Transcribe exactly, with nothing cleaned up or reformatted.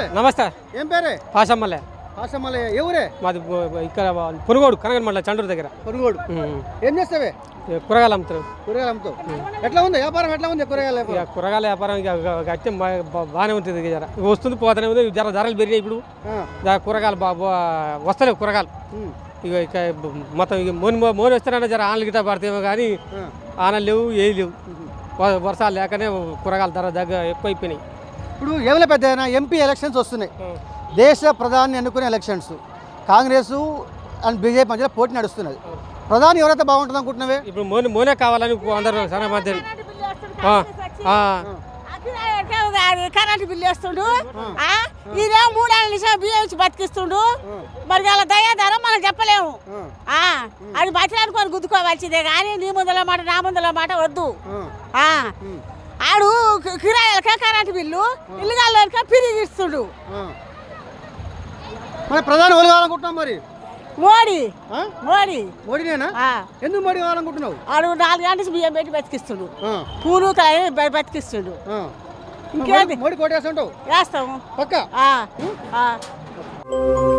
నమస్తే. ఏం పేరే? పాషమ్మలే. పాషమ్మలే. ఏ ఊరే? మాది ఇక్కడ పునుగోడు కనగనమల్ల చండూరు దగ్గర. పునుగోడు. ఏం చేస్తావే? కూరగాయలు అమ్ముతారు. కూరగాయలు అమ్ముతావు. ఎట్లా ఉంది వ్యాపారం? ఎట్లా ఉంది కూరగాయల వ్యాపారం? కూరగాయల వ్యాపారం గట్టి బాగానే ఉంటుంది. జర వస్తుంది పోతూనే ఉంది. జర ధరలు పెరిగాయి ఇప్పుడు. కూరగాయలు బాగా వస్తలేవు కూరగాయలు. ఇక ఇక మొత్తం ఇక మోని మోని వస్తారంటే జర ఆనలు గిట్ట పడతాయేమో కానీ ఆనలు లేవు, ఏ లేవు. వర్షాలు లేకనే కూరగాయల ధర దగ్గర ఎక్కువ అయిపోయినాయి. ఇప్పుడు ఏమైనా పెద్ద ఎంపీ ఎలక్షన్స్ వస్తున్నాయి. దేశ ప్రధాని ఎన్నుకునే ఎలక్షన్స్. కాంగ్రెస్ అండ్ బీజేపీ మధ్యలో పోటీ నడుస్తున్నది. ప్రధాని ఎవరైతే బాగుంటుంది అనుకుంటున్నావే? ఇప్పుడు మోని మోనే కావాలని అందరూ చాలా మంది కరెంటు బిల్లు వేస్తుండు. ఇదే మూడేళ్ళ నుంచి బియ్యం ఇచ్చి బతికిస్తుండు. మరి అలా దయాధారం మనం చెప్పలేము. అది బట్టి అనుకొని గుద్దుకోవాల్సిందే కానీ నీ ముందల మాట నా ముందల మాట వద్దు. ఆడు కిరాయిలకే కరెంటు బిల్లు, ఇల్లుగాళ్ళకే పిరిగి ఇస్తుండు. మరి ప్రధాని ఎవరు కావాలనుకుంటున్నావు? మరి మోడీ. మోడీ. మోడీనేనా? ఎందుకు మోడీ కావాలనుకుంటున్నావు? ఆడు నాలుగు గంటలు బియ్యం పెట్టి బతికిస్తుండు. పూలు కాయ బతికిస్తుండు. ఇంకేంటి? మోడీ కోటేస్తుంటావు? వేస్తాము పక్కా.